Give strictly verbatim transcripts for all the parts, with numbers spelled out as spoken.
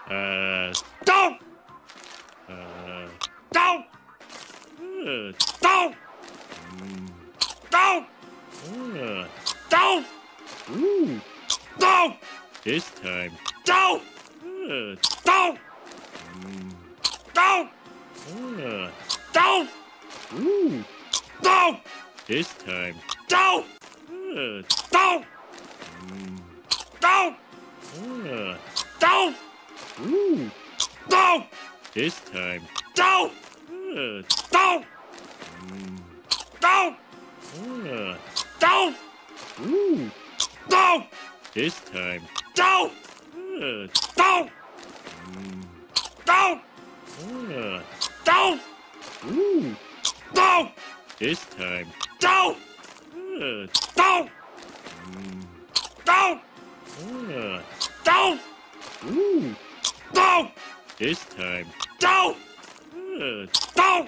Uh, don't! Uh, don't! Uh, don't! Mm, don't! Uh, don't! Ooh, don't! This time, don't! Uh, don't! Mm, don't! Uh, don't! Ooh, don't! This time, don't! Uh, don't! Mm, don't! Uh, don't! Ooh, don't! This time, don't! Uh, don't! Mm, don't! Uh, don't! Ooh, don't! This time, don't! Uh, don't! Mm, don't! Uh, don't! Ooh, don't! This time, don't! Uh, don't! Mm, don't! Uh, don't! Ooh, don't! This time, don't! Uh, don't!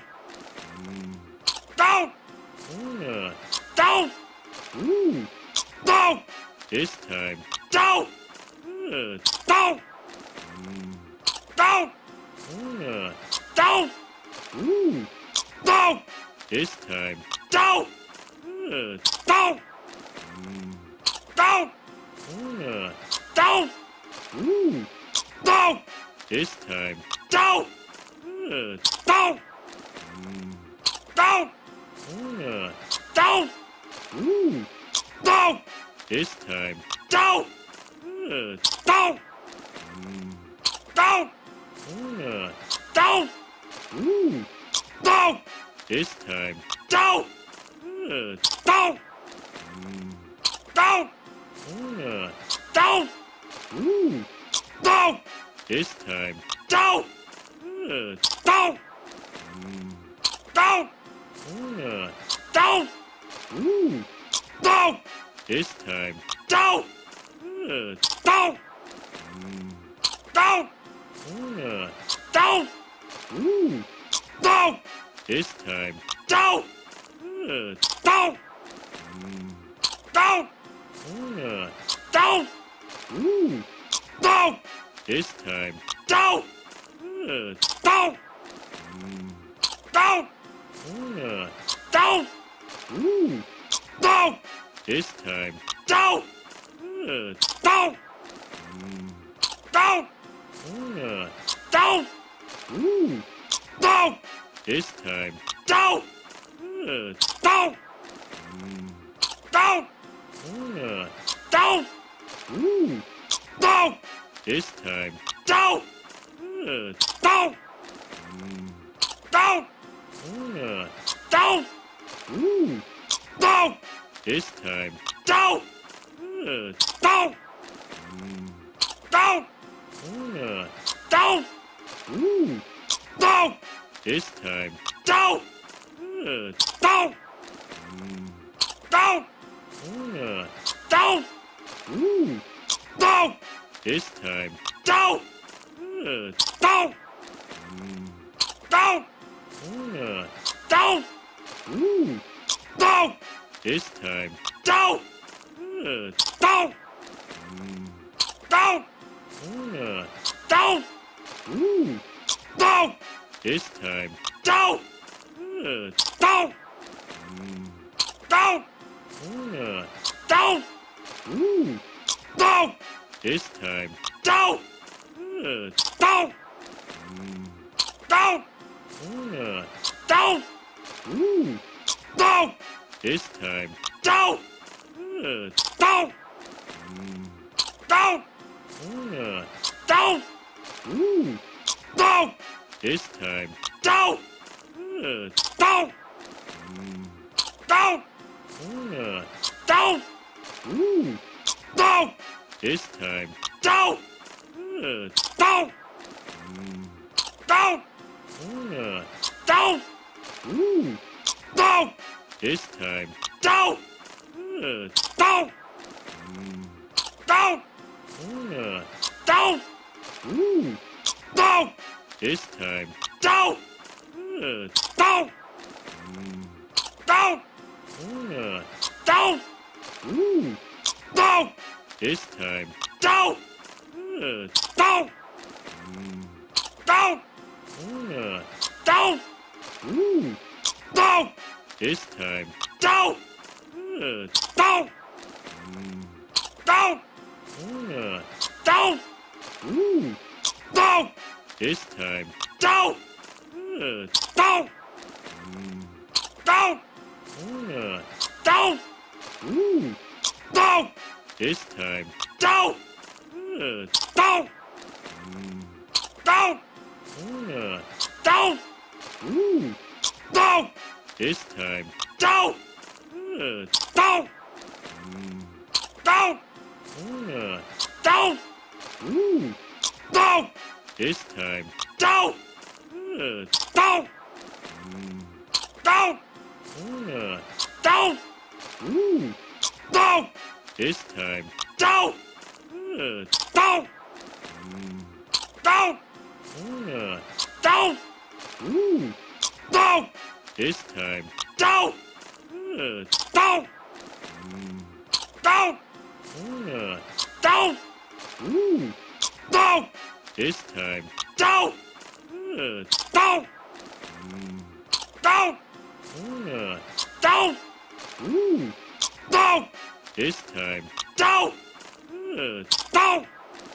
Mm, don't! Uh, don't! Ooh, don't! This time, don't! Uh, don't! Mm, don't! Uh, don't! Ooh, don't! This time, don't! Uh, don't! Mm, don't! Uh, don't! Ooh, don't! This time, don't! Uh, don't! Mm, don't! Uh, don't! Ooh, don't! This time, don't! Uh, don't! Mm, don't! Uh, don't! Ooh, don't! This time, don't! Uh, don't! Mm, don't! Uh, don't! Ooh, don't! This time, don't! Uh, don't! Mm, don't! Uh, don't! Ooh, don't! This time, don't! Uh, don't! Mm, don't! Uh, don't! Ooh, don't! This time, don't! Uh, don't! Mm, don't! Uh, don't! Ooh, don't! This time, don't! Uh, don't! Mm, don't! Uh, don't! Ooh, don't! This time, don't! Uh, don't! Mm, don't! Uh, don't! Ooh, don't! This time, don't! Uh, don't! Mm, don't! Uh, don't! Ooh, don't! This time, don't! Uh, don't! Mm, don't! Uh, don't! Ooh, don't! This time, don't! Uh, don't! Mm, don't! Uh, don't! Ooh, don't! This time, don't! Uh, don't! Mm, don't! Uh, don't! Ooh, don't! This time, don't! Uh, don't! Mm, don't! Uh, don't! Ooh, don't! This time, don't! Uh, don't! Mm, don't! Uh, don't! Ooh, don't! This time, don't! Uh, don't! Mm, don't! Uh, don't! Ooh, don't! This time, don't! Uh, don't! Mm, don't! Uh, don't! Ooh, don't! This time, don't! Uh, don't! Mm, don't! Uh, don't! Ooh, don't! This time, don't! Uh, don't! Mm, don't! Uh, don't! Ooh, don't! This time, don't! Uh, don't! Mm, don't! Uh, don't! Ooh, don't! This time, don't! Uh, don't! Mm, don't! Uh, don't! Ooh, don't! This time, don't! Uh, don't! Mm, don't! Uh, don't! Ooh, don't! This time, don't! Uh, don't! Don't! Uh, don't! Ooh. Don't! This time. Don't! Uh, don't! Don't! Uh, don't! Ooh. Don't! This time. Don't! Uh, don't! Don't! Uh, don't! Ooh. Don't! This time. Don't! Uh, don't! Don't! Uh, don't! Ooh. Don't! This time. Don't! Uh, don't! Don't! Uh, don't! Ooh. Don't! This time. Don't! Uh, don't! Don't! Uh, don't! Ooh. Don't! This time. Don't! Uh, don't! Don't! Uh, don't! Ooh. Don't! This time. Don't! Uh, don't! Don't! Uh, don't! Ooh. Don't! This time. Don't! Uh, don't! Don't! Uh, don't! Ooh. Don't! This time. Don't! Uh, don't!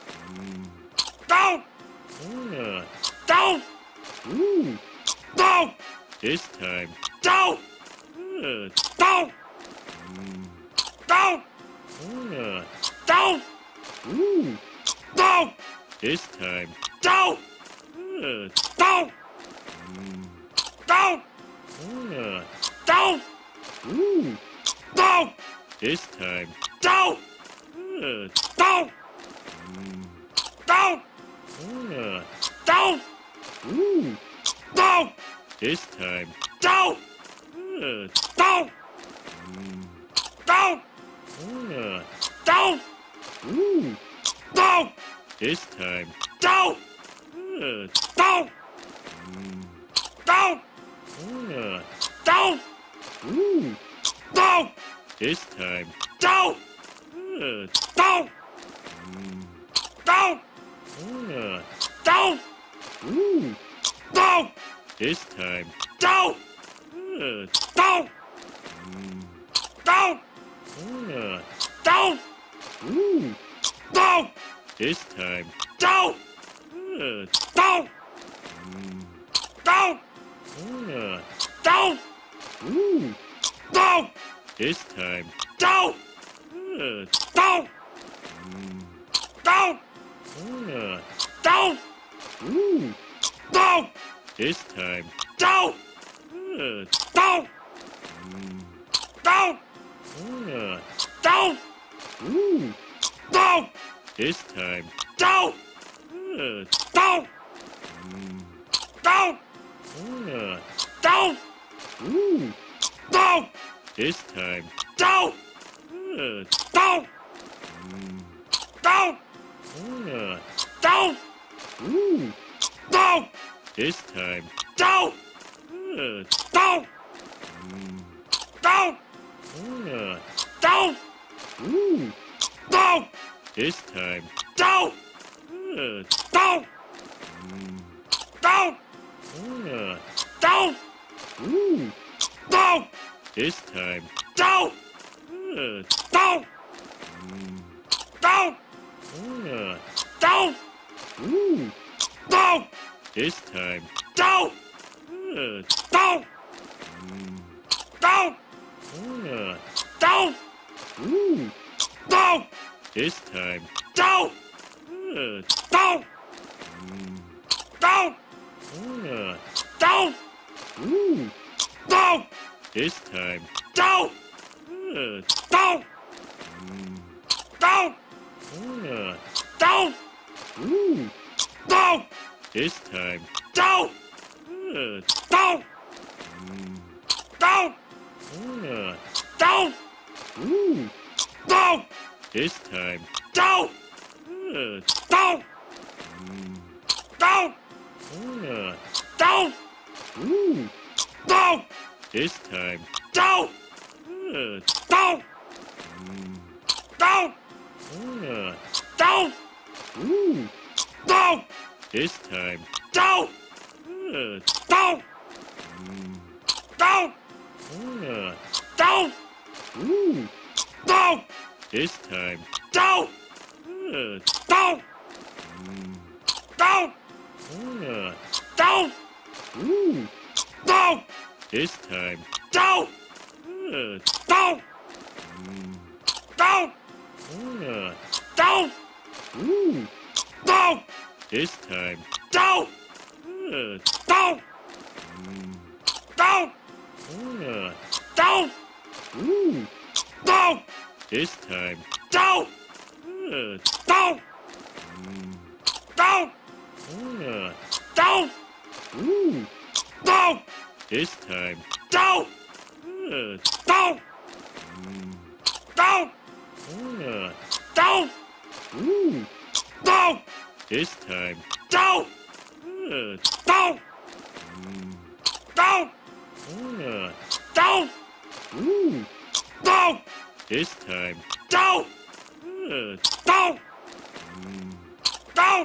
Don't! Uh, don't! Ooh. Don't! This time. Don't! Uh, don't! Don't! Uh, don't! Ooh. Don't! This time. Don't! Uh, don't! Don't! Uh, don't! Ooh. Don't! This time. Don't! Uh, don't! Don't! Uh, don't! Ooh. Don't! This time. Don't! Uh, don't! Don't! Uh, don't! Ooh. Don't! This time. Don't! Uh, don't! Don't! Uh, don't! Ooh. Don't! This time. Don't! Uh, don't! Don't! Uh, don't! Ooh. Don't! This time. Don't! Uh, don't! Don't! Uh, don't! Ooh. Don't! This time. Don't! Uh, don't! Don't! Uh, don't! Ooh. Don't! This time. Don't! Uh, don't! Don't! Uh, don't! Ooh. Don't! This time. Don't! Uh, don't! Don't! Uh, don't! Ooh. Don't! This time. Don't! Uh, don't! Don't! Uh, don't! Ooh. Don't! This time. Don't! Uh, don't! Don't! Uh, don't! Ooh. Don't! This time. Don't! Uh, don't! Don't! Uh, don't! Ooh. Don't! This time. Don't! Uh, don't! Don't! Uh, don't! Ooh. Don't! This time. Don't! Uh, don't! Don't! Uh, don't! Ooh. Don't! This time. Don't! Uh, don't! Don't! Uh, don't! Ooh. Don't! This time. Don't! Uh, don't! Don't! Uh, don't! Ooh. Don't! This time. Don't! Uh, don't! Don't! Uh, don't! Ooh. Don't! This time. Don't! Uh, don't! Don't! Uh, don't! Ooh. Don't! This time. Don't! Uh, don't! Don't! Uh, don't! Ooh. Don't! This time. Don't! Uh, don't! Don't! Uh, don't! Ooh. Don't! This time. Go! Uh, go! Mm. Go! Uh, go! Ooh. Go! This time. Go! Uh, go! Mm. Go! Uh, go! Ooh. Go! This time. Go! Uh, go! Mm. Go! Uh, go! Ooh. Go! This time. Go! Uh, go! Mm. Go! Uh, go! Ooh. Go! This time. Go! Uh, go! Mm. Go! Uh, go! Ooh. Go! This time. Go! Uh, go! Mm. Go! Uh, go! Ooh. Go! This time. Go! Uh, go! Mm. Go! Uh, go! Ooh. Go! This time. Go! Uh, go! Mm. Go!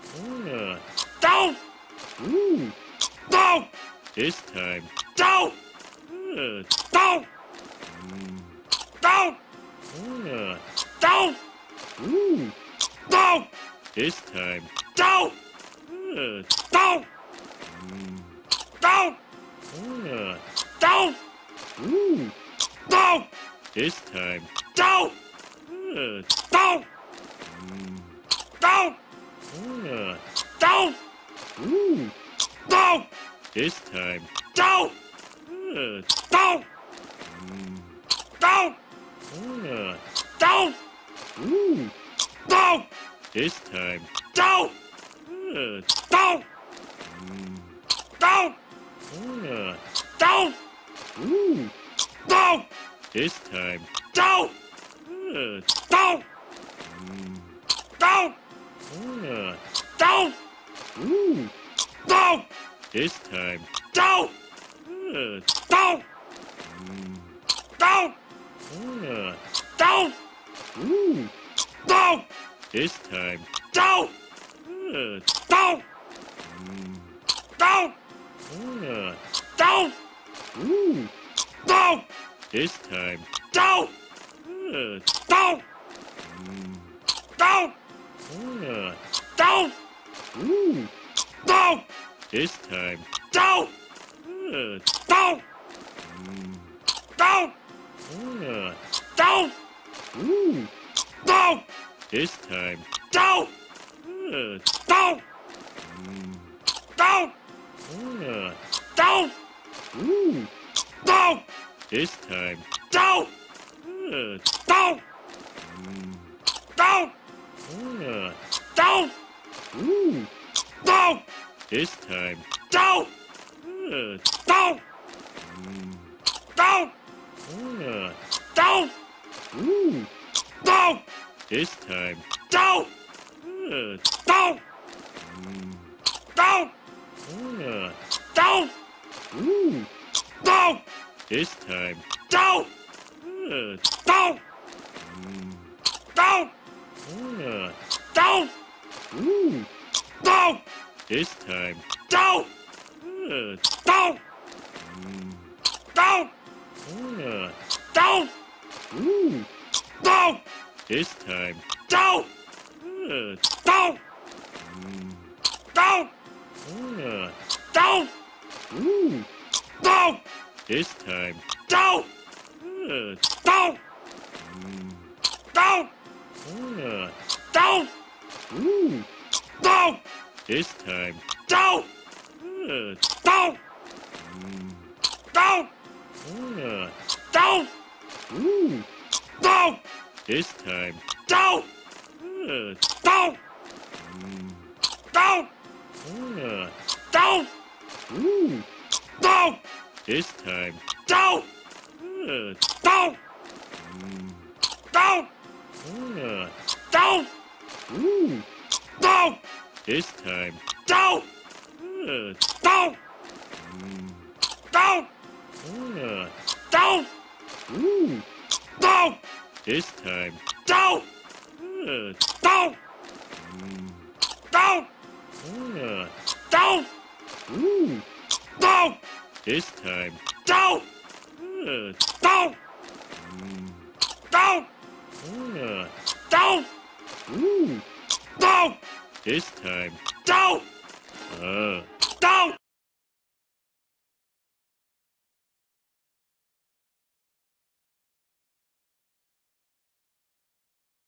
Uh, go! Ooh. Go! This time. Go! Uh, go! Mm. Go! Uh, go! Ooh. Go! This time. Go! Uh, go! Mm. Go! Uh, go! Ooh. Go! This time. Go! Uh, go! Mm. Go! Uh, go! Ooh. Go! This time. Go! Uh, go! Mm. Go! Uh, go! Ooh. Go! This time. Go! Uh, go! Mm. Go! Uh, go! Ooh. Go! This time. Go! Uh, go! Mm. Go! Uh, go! Ooh. Go! This time. Go! Uh, go! Mm. Go! Uh, go! Ooh. Go! This time. Go! Uh, go! Mm. Go! Uh, go! Ooh. Go! This time. Go! Uh, go! Mm. Go! Uh, go! Ooh. Go! This time. Go! Uh, go! Mm. Go! Uh, go! Ooh. Go! This time. Go! Uh, go! Mm. Go! Uh, go! Ooh. Go! This time. Go! Uh, go! Mm. Go! Uh, go! Ooh. Go! This time. Go! Uh, go! Mm. Go! Uh, go! Ooh. Go! This time. Go! Uh, go! Mm. Go! Uh, go! Ooh. Go! This time. Go! Uh, go! Mm. Go! Uh, go! Ooh. Go! This time. Go! Uh, go! Mm. Go! Uh, go! Ooh. Go! This time. Go! Uh, go! Mm. Go! Uh, go! Ooh. Go! This time. Go! Uh, go! Mm. Go! Uh, go! Ooh. Go! This time. Go! Uh, go! Mm. Go! Uh, go! Ooh. Go! This time. Go! Uh, go! Mm. Go! Uh, go! Ooh. Go! This time. Go! Uh, go! Mm. Go! Uh, go! Ooh. Go! This time. Go! Uh, go! Mm. Go! Uh, go! Ooh. Go! This time. Go! Uh, go! Mm. Go! Uh, don't! Ooh. Don't! This time. Don't! Uh, don't! Mm. Don't! Uh, don't! Ooh. Don't! This time. Don't! Uh, don't!